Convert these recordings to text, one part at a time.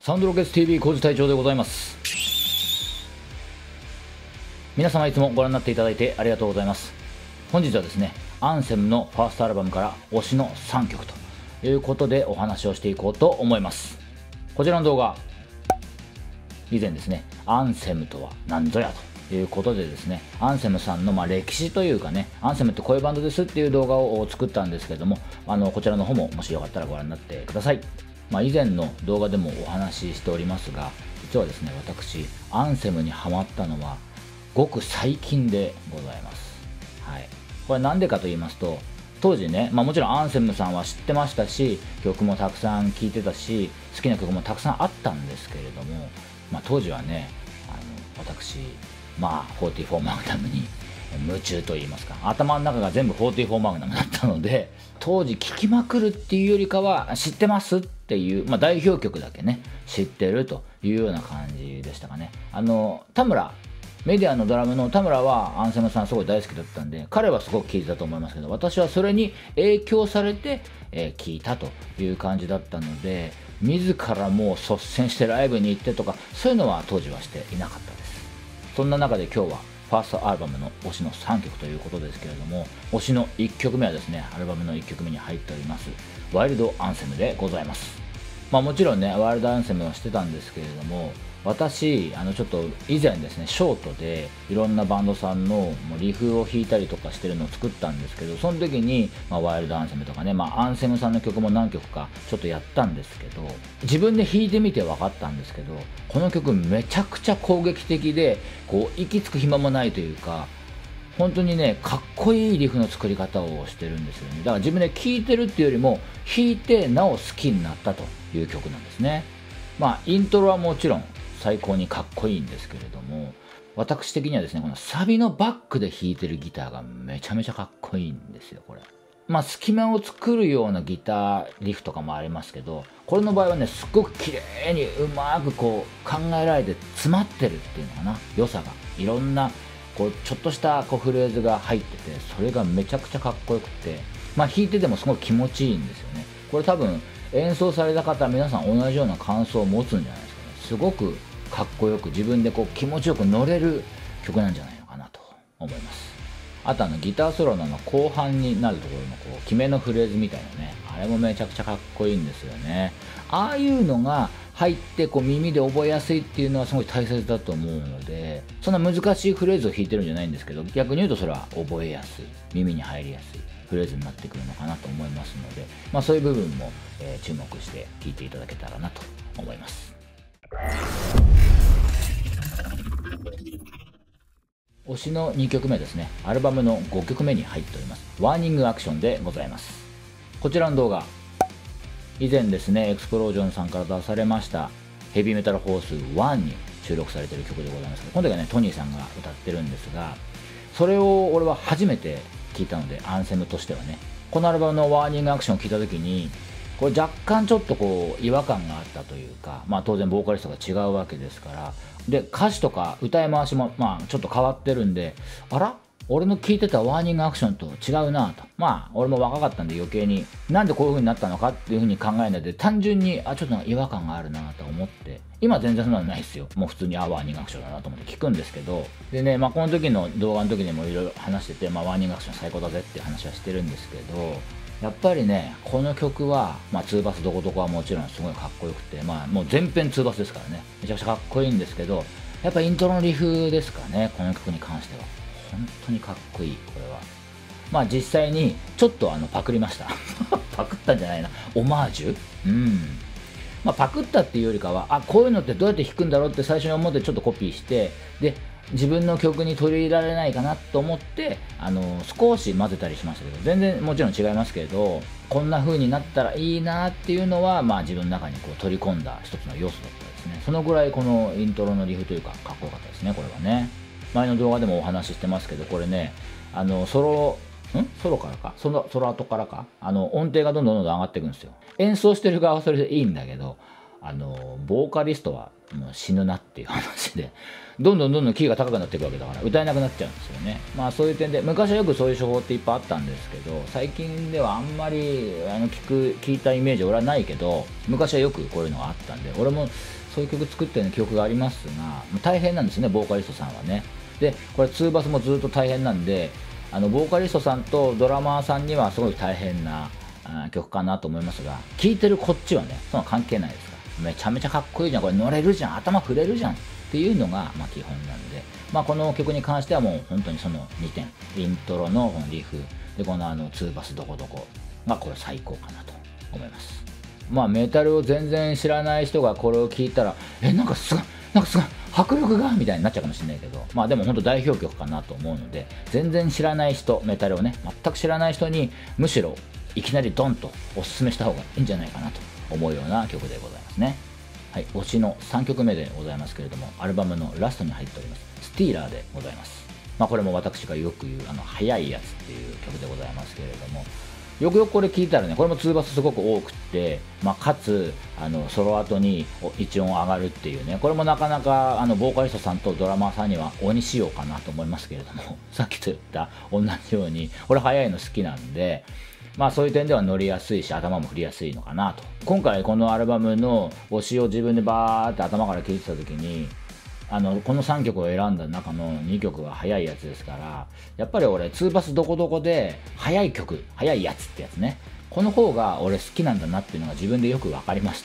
サウンドロケッツ TV 工事隊長でございます。皆様いつもご覧になっていただいてありがとうございます。本日はですね、アンセムのファーストアルバムから推しの3曲ということでお話をしていこうと思います。こちらの動画、以前ですね、アンセムとは何ぞやということでですね、アンセムさんの歴史というかね、アンセムってこういうバンドですっていう動画を作ったんですけども、こちらの方ももしよかったらご覧になってください。以前の動画でもお話ししておりますが、実はですね、私アンセムにハマったのはごく最近でございます。はい、これなんでかと言いますと、当時ね、もちろんアンセムさんは知ってましたし、曲もたくさん聴いてたし、好きな曲もたくさんあったんですけれども、当時はね、私44マグナムに夢中と言いますか、頭の中が全部44マグナムだったので、当時聴きまくるっていうよりかは知ってますっていう、代表曲だけね知ってるというような感じでしたかね。田村メディアのドラムの田村はアンセムさんすごい大好きだったんで、彼はすごく聴いてたと思いますけど、私はそれに影響されて聴いたという感じだったので、自らもう率先してライブに行ってとかそういうのは当時はしていなかったです。そんな中で今日はファーストアルバムの推しの3曲ということですけれども、推しの1曲目はですね、アルバムの1曲目に入っておりますワイルドアンセムでございます。もちろんね、ワイルドアンセムはしてたんですけれども、私ちょっと以前ですね、ショートでいろんなバンドさんのリフを弾いたりとかしてるのを作ったんですけど、その時に、ワイルドアンセムとかね、アンセムさんの曲も何曲かちょっとやったんですけど、自分で弾いてみて分かったんですけど、この曲めちゃくちゃ攻撃的で、息つく暇もないというか、本当にね、かっこいいリフの作り方をしてるんですよね。だから自分で聴いてるっていうよりも、弾いてなお好きになったという曲なんですね。イントロはもちろん最高にかっこいいんですけれども、私的にはですね、このサビのバックで弾いてるギターがめちゃめちゃかっこいいんですよ、これ。隙間を作るようなギターリフとかもありますけど、これの場合はね、すっごく綺麗にうまく考えられて詰まってるっていうのかな、良さが。いろんなちょっとしたフレーズが入ってて、それがめちゃくちゃかっこよくて、弾いててもすごい気持ちいいんですよね。これ多分演奏された方皆さん同じような感想を持つんじゃないですかね。すごくかっこよく、自分で気持ちよく乗れる曲なんじゃないのかなと思います。あとギターソロの後半になるところの決めのフレーズみたいなね、あれもめちゃくちゃかっこいいんですよね。ああいうのが入って耳で覚えやすいっていうのはすごい大切だと思うので、そんな難しいフレーズを弾いてるんじゃないんですけど、逆に言うとそれは覚えやすい、耳に入りやすいフレーズになってくるのかなと思いますので、そういう部分も、注目して聴いていただけたらなと思います。推しの2曲目ですね、アルバムの5曲目に入っておりますワーニングアクションでございます。こちらの動画、以前ですね、エクスプロージョンさんから出されましたヘビーメタルホース1に収録されている曲でございます。この時はね、トニーさんが歌ってるんですが、それを俺は初めて聞いたので、アンセムとしてはね、このアルバムのワーニングアクションを聞いた時に、これ若干ちょっと違和感があったというか、当然ボーカリストが違うわけですから、で歌詞とか歌い回しもちょっと変わってるんで、あら俺の聞いてたワーニングアクションと違うなと、俺も若かったんで余計になんでこういう風になったのかっていう風に考えないで、単純にちょっと違和感があるなと思って、今全然そんなのないですよ。もう普通にワーニングアクションだなと思って聞くんですけど、でね、この時の動画の時にもいろいろ話してて、ワーニングアクション最高だぜっていう話はしてるんですけど、やっぱりね、この曲は、ツーバスどこどこはもちろんすごいかっこよくて、もう全編ツーバスですからね、めちゃくちゃかっこいいんですけど、やっぱイントロのリフですかね、この曲に関しては。本当にかっこいい、これは。実際にちょっとパクりました。パクったんじゃないな、オマージュパクったっていうよりかは、こういうのってどうやって弾くんだろうって最初に思ってちょっとコピーして、で、自分の曲に取り入れられないかなと思って少し混ぜたりしましたけど、全然もちろん違いますけど、こんな風になったらいいなっていうのは自分の中に取り込んだ一つの要素だったですね。そのぐらいこのイントロのリフというかかっこよかったですね、これはね。前の動画でもお話ししてますけど、これね、ソロからか、ソロ後からか、音程がどんどん上がっていくんですよ。演奏してる側はそれでいいんだけど、 ボーカリストはもう死ぬなっていう話で、どんどんキーが高くなっていくわけだから歌えなくなっちゃうんですよね。まあそういう点で昔はよくそういう手法っていっぱいあったんですけど、最近ではあんまり聞いたイメージ俺はないけど、昔はよくこういうのがあったんで、俺もそういう曲作ってる記憶がありますが、大変なんですね、ボーカリストさんはね。でこれ2バスもずっと大変なんで、ボーカリストさんとドラマーさんにはすごい大変な曲かなと思いますが、聴いてるこっちはねそんな関係ないですから、めちゃめちゃかっこいいじゃん、これ乗れるじゃん、頭振れるじゃんっていうのが基本なんで、この曲に関してはもう本当にその2点、イントロのこのリフでこの2バスどこどこがこれ最高かなと思います。メタルを全然知らない人がこれを聞いたらなんかすごい迫力がみたいになっちゃうかもしれないけど、でも本当代表曲かなと思うので、全然知らない人、メタルをね全く知らない人にむしろいきなりドンとおすすめした方がいいんじゃないかなと思うような曲でございますね。はい、推しの3曲目でございますけれども、アルバムのラストに入っておりますスティーラーでございます。これも私がよく言う速いやつっていう曲でございますけれども、よくよくこれ聞いたらね、これも2バスすごく多くって、かつソロ後に1音上がるっていうね、これもなかなかボーカリストさんとドラマーさんには鬼仕様かなと思いますけれども、さっきと言った同じようにこれ速いの好きなんで、そういう点では乗りやすいし頭も振りやすいのかなと。今回このアルバムの推しを自分でバーって頭から聴いてた時に、この3曲を選んだ中の2曲が速いやつですから、やっぱり俺2バスどこどこで速い曲、速いやつってやつね、この方が俺好きなんだなっていうのが自分でよく分かりました。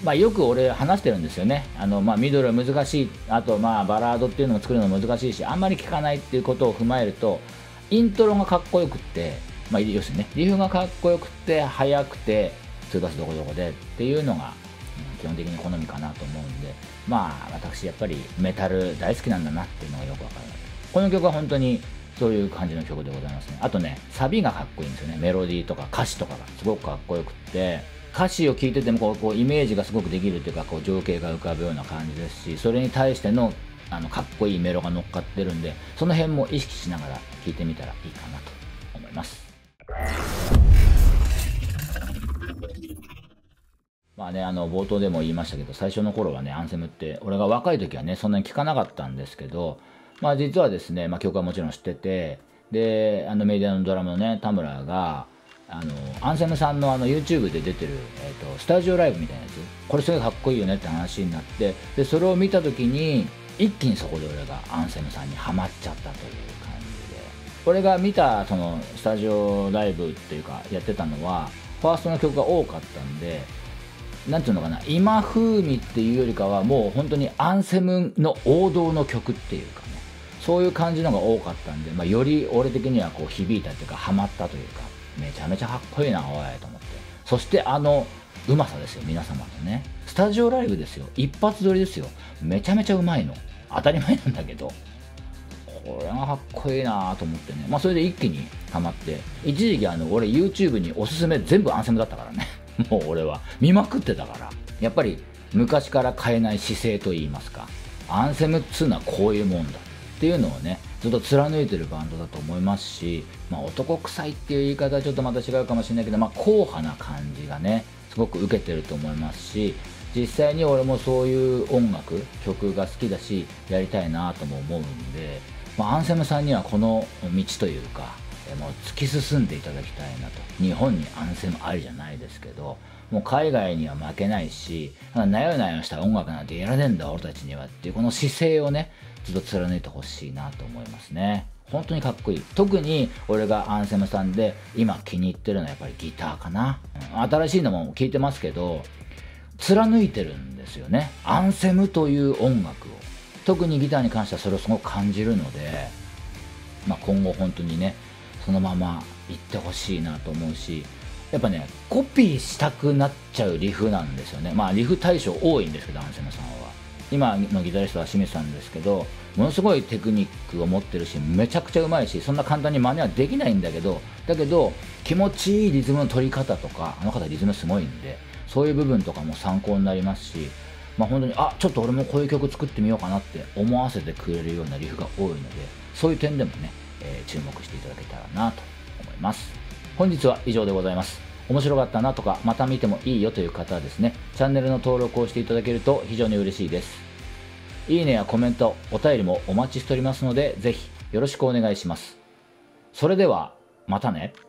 よく俺話してるんですよね。ミドルは難しい、あとバラードっていうのも作るの難しいし、あんまり聴かないっていうことを踏まえると、イントロがかっこよくって、要するにねリフがかっこよくって速くて2バスどこどこでっていうのが基本的に好みかなと思うんで、私やっぱりメタル大好きなんだなっていうのがよくわかる。この曲は本当にそういう感じの曲でございますね。あとね、サビがかっこいいんですよね。メロディーとか歌詞とかがすごくかっこよくって、歌詞を聴いててもこうイメージがすごくできるっていうか、情景が浮かぶような感じですし、それに対してのかっこいいメロが乗っかってるんで、その辺も意識しながら聴いてみたらいいかなと思います。冒頭でも言いましたけど、最初の頃はねアンセムって俺が若い時はねそんなに聴かなかったんですけど、実はですね、曲はもちろん知ってて、でメディアのドラムのね田村がアンセムさんのYouTube で出てる、スタジオライブみたいなやつ、これすごいかっこいいよねって話になって、でそれを見た時に一気にそこで俺がアンセムさんにハマっちゃったという感じで、俺が見たそのスタジオライブっていうかやってたのはファーストの曲が多かったんで、なんていうのかな、今風味っていうよりかはもう本当にアンセムの王道の曲っていうかね、そういう感じのが多かったんで、より俺的にはこう響いたっていうかハマったというか、めちゃめちゃかっこいいなおいと思って、そしてうまさですよ、皆様のねスタジオライブですよ、一発撮りですよ、めちゃめちゃうまいの当たり前なんだけど、これがかっこいいなと思ってね、それで一気にハマって、一時期俺 YouTube におすすめ全部アンセムだったからねもう俺は見まくってたから、やっぱり昔から変えない姿勢といいますか、アンセムっつうのはこういうもんだっていうのをねずっと貫いてるバンドだと思いますし、男臭いっていう言い方はちょっとまた違うかもしれないけど、硬派な感じがねすごく受けてると思いますし、実際に俺もそういう音楽曲が好きだしやりたいなとも思うんで、アンセムさんにはこの道というかもう突き進んでいただきたいなと。日本にアンセムありじゃないですけど、もう海外には負けないし、なよなよした音楽なんてやらねえんだ俺たちにはっていうこの姿勢をねずっと貫いてほしいなと思いますね。本当にかっこいい。特に俺がアンセムさんで今気に入ってるのはやっぱりギターかな、新しいのも聴いてますけど貫いてるんですよね、アンセムという音楽を。特にギターに関してはそれをすごく感じるので、今後本当にねそのまま行ってほしいなと思うし、やっぱねコピーしたくなっちゃうリフなんですよね。リフ対象多いんですけど、アンセムさんは今のギタリストは清水さんですけど、ものすごいテクニックを持ってるしめちゃくちゃうまいし、そんな簡単に真似はできないんだけど、気持ちいいリズムの取り方とか、あの方リズムすごいんでそういう部分とかも参考になりますし、本当にちょっと俺もこういう曲作ってみようかなって思わせてくれるようなリフが多いので、そういう点でもね注目していただけたらなと思います。本日は以上でございます。 面白かったなとか、また見てもいいよという方はですね、チャンネルの登録をしていただけると非常に嬉しいです。いいねやコメント、お便りもお待ちしておりますので、ぜひよろしくお願いします。それでは、またね。